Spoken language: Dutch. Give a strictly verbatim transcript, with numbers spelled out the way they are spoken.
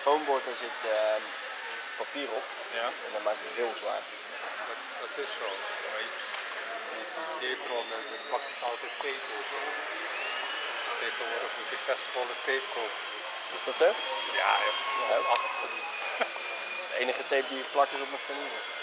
foambord, daar zit uh, papier op. Ja. En dat maakt het heel zwaar. Dat, dat is zo. Maar die Teflon, dat plakt het altijd tape op. Tegenwoordig moet je zestig honderd tape kopen. Is dat zo? Ja, je hebt Ja. acht van die. De enige tape die je plakt is op mijn vernieuwen.